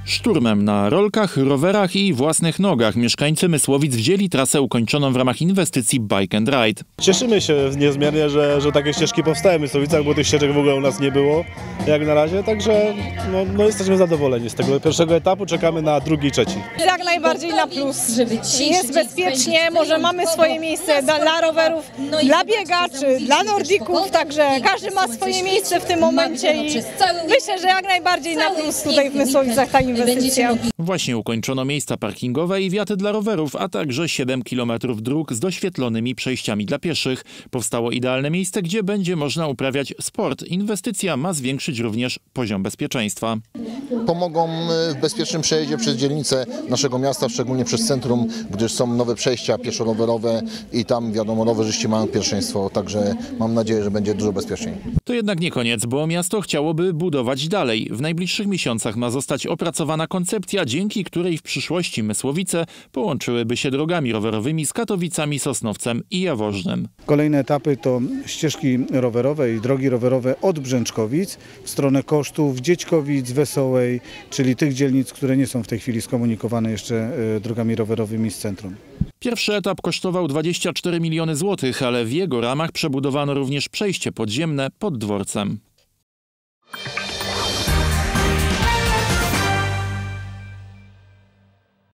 Szturmem na rolkach, rowerach i własnych nogach mieszkańcy Mysłowic wzięli trasę ukończoną w ramach inwestycji Bike and Ride. Cieszymy się niezmiernie, że takie ścieżki powstają w Mysłowicach, bo tych ścieżek w ogóle u nas nie było jak na razie, także jesteśmy zadowoleni z tego pierwszego etapu, czekamy na drugi i trzeci. Jak najbardziej na plus. Jest bezpiecznie, może mamy swoje miejsce dla rowerów, dla biegaczy, dla nordików, także każdy ma swoje miejsce w tym momencie i myślę, że jak najbardziej na plus tutaj w Mysłowicach ta inwestycja. Właśnie ukończono miejsca parkingowe i wiaty dla rowerów, a także 7 km dróg z doświetlonymi przejściami dla pieszych. Powstało idealne miejsce, gdzie będzie można uprawiać sport. Inwestycja ma zwiększyć również poziom bezpieczeństwa. Pomogą w bezpiecznym przejeździe przez dzielnice naszego miasta, szczególnie przez centrum, gdyż są nowe przejścia pieszo-rowerowe i tam wiadomo, rowerzyści mają pierwszeństwo, także mam nadzieję, że będzie dużo bezpieczniej. To jednak nie koniec, bo miasto chciałoby budować dalej. W najbliższych miesiącach ma zostać opracowana koncepcja, dzięki której w przyszłości Mysłowice połączyłyby się drogami rowerowymi z Katowicami, Sosnowcem i Jaworznem. Kolejne etapy to ścieżki rowerowe i drogi rowerowe od Brzęczkowic w stronę Kosztów, Dziećkowic, Wesołej, czyli tych dzielnic, które nie są w tej chwili skomunikowane jeszcze drogami rowerowymi z centrum. Pierwszy etap kosztował 24 miliony złotych, ale w jego ramach przebudowano również przejście podziemne pod dworcem.